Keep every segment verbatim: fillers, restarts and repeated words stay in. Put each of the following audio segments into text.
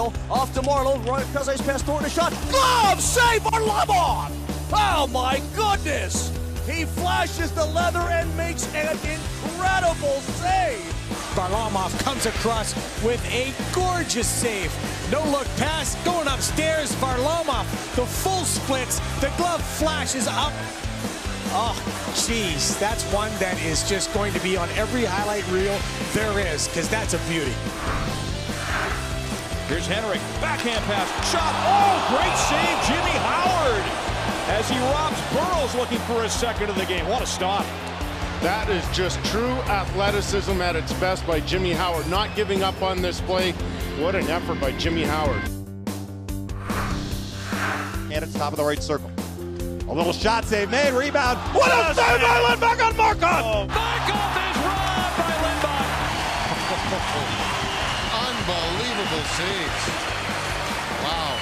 now. Off to Marleau. Kaze's pass Thornton a shot. Glove save Varlamov! Oh my goodness! He flashes the leather and makes an incredible save. Varlamov comes across with a gorgeous save. No look pass going upstairs. Varlamov, the full splits. The glove flashes up. Oh, geez, that's one that is just going to be on every highlight reel there is, because that's a beauty. Here's Henrik, backhand pass, shot. Oh, great save, Jimmy Howard, as he robs Burrows looking for his second of the game. What a stop. That is just true athleticism at its best by Jimmy Howard. Not giving up on this play. What an effort by Jimmy Howard. And it's top of the right circle. A little shot save made, rebound. What a save by Lindback on Markov! Oh. Markov is robbed by Lindback. Unbelievable saves. Wow.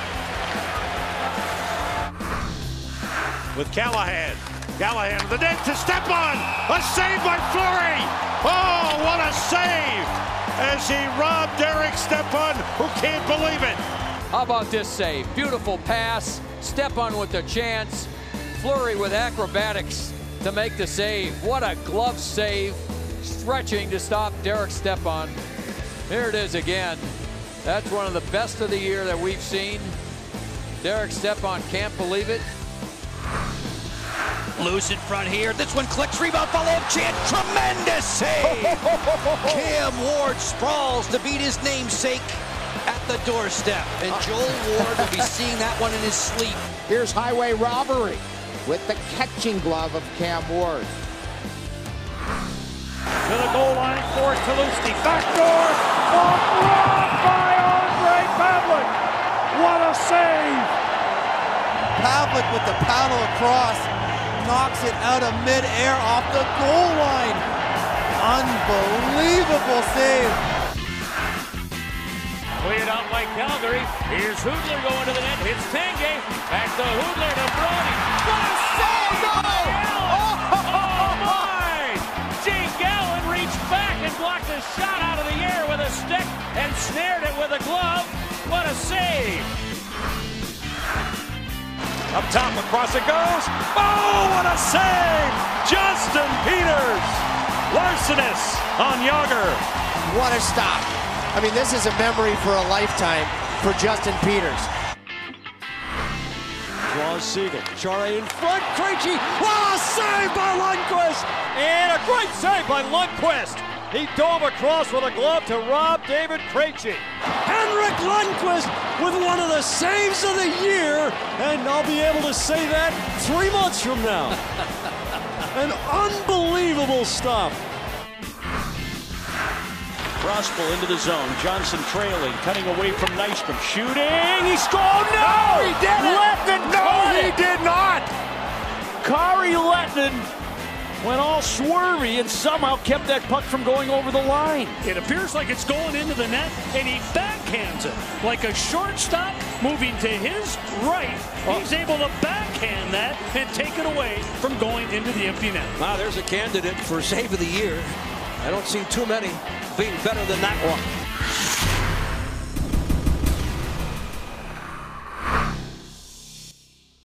With Callahan. Callahan to the net to Stepan. A save by Fleury. Oh, what a save! As he robbed Derek Stepan, who can't believe it. How about this save? Beautiful pass. Stepan with the chance. Fleury with acrobatics to make the save. What a glove save. Stretching to stop Derek Stepan. Here it is again. That's one of the best of the year that we've seen. Derek Stepan can't believe it. Loose in front here. This one clicks. Rebound. Follow-up chance. Tremendous save. Cam Ward sprawls to beat his namesake at the doorstep. And Joel Ward will be seeing that one in his sleep. Here's highway robbery with the catching glove of Cam Ward. To the goal line for Kelusky. Backdoor. Off run by Andre Pavlik. What a save. Pavlik with the paddle across. Knocks it out of mid-air off the goal line. Unbelievable save. Cleared out by Calgary. Here's Hudler going to the net. Hits Tanguay. Back to Hudler to Brody. What a save! Oh, oh my! Jake Gallen reached back and blocked a shot out of the air with a stick and snared it with a glove. What a save! Up top, across it goes. Oh, what a save! Justin Peters. Larsenis on Yager. What a stop. I mean, this is a memory for a lifetime for Justin Peters. Draws Siegel. Chara in front. Krejci. What a save by Lundqvist! And a great save by Lundqvist. He dove across with a glove to rob David Krejci. Henrik Lundqvist with one of the saves of the year, and I'll be able to say that three months from now. An unbelievable stop. Crossball into the zone. Johnson trailing, cutting away from Nystrom. Shooting. He scored. No! He did it! Lettman No, he it. did not! Kari Lettman went all swervy and somehow kept that puck from going over the line. It appears like it's going into the net, and he backhands it. Like a shortstop moving to his right, he's able to backhand that and take it away from going into the empty net. Wow, there's a candidate for save of the year. I don't see too many being better than that one.